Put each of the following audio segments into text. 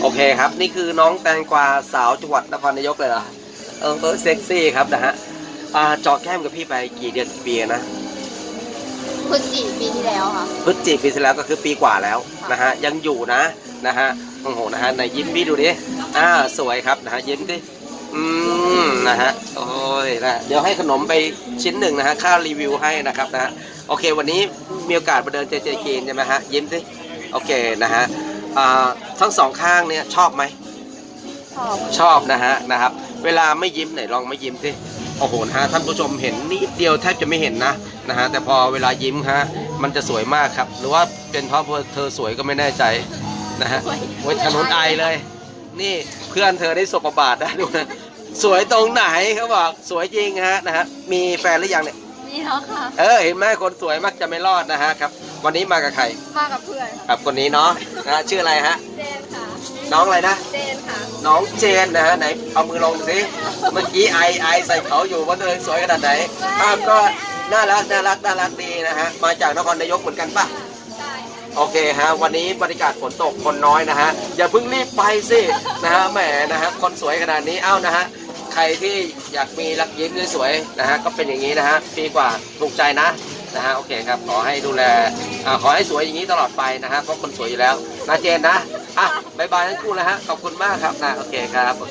โอเคครับนี่คือน้องแตงกวาสาวจังหวัดนครนายกเลยเหรอเซ็กซี่ครับนะฮะเจาะแก้มกับพี่ไปกี่เดือนกี่ปีนะพฤศจิกปีที่แล้วค่ะพฤศจิกปีที่แล้วก็คือปีกว่าแล้วนะฮะยังอยู่นะฮะโอ้โหนะฮะไหนยิ้มพี่ดูดิสวยครับนะฮะยิ้มดินะฮะโอ้ยนะเดี๋ยวให้ขนมไปชิ้นหนึ่งนะฮะค่ารีวิวให้นะครับนะฮะโอเควันนี้มีโอกาสมาเดินเจกีนใช่ไหมฮะยิ้มดิโอเคนะฮะทั้งสองข้างเนี่ยชอบไหมชอบนะครับเวลาไม่ยิ้มไหนลองไม่ยิ้มสิโอ้โหนะฮะท่านผู้ชมเห็นนิดเดียวแทบจะไม่เห็นนะฮะแต่พอเวลายิ้มฮะมันจะสวยมากครับหรือว่าเป็นเพราะเธอสวยก็ไม่แน่ใจนะฮะโอ้ยถนนไอเลยนี่เพื่อนเธอได้สบประบาทนะดูนะสวยตรงไหนเขาบอกสวยจริงนะฮะมีแฟนหรือยังเนี่ยมีแล้วค่ะเห็นไหมคนสวยมักจะไม่รอดนะฮะครับวันนี้มากับใครมากับเพื่อนครับคนนี้เนาะนะชื่ออะไรฮะเจนค่ะน้องอะไรนะเจนค่ะน้องเจนนะฮะไหนเอามือลงสิเมื่อกี้ไอใส่เขาอยู่ว่าตัวเองสวยขนาดไหนก็น่ารักดีนะฮะมาจากนครนายกเหมือนกันป่ะโอเคฮะวันนี้บรรยากาศฝนตกคนน้อยนะฮะอย่าเพิ่งรีบไปสินะฮะแหมนะฮะคนสวยขนาดนี้นะฮะใครที่อยากมีรักยิ้มสวยนะฮะก็เป็นอย่างนี้นะฮะปีกว่าถูกใจนะฮะโอเคครับขอให้ดูแลขอให้สวยอย่างนี้ตลอดไปนะฮะเพราะคนสวยอยู่แล้วนะเจนนะบายบายทั้งคู่นะฮะขอบคุณมากครับโอเคครับโอ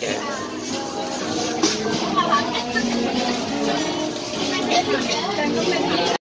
เค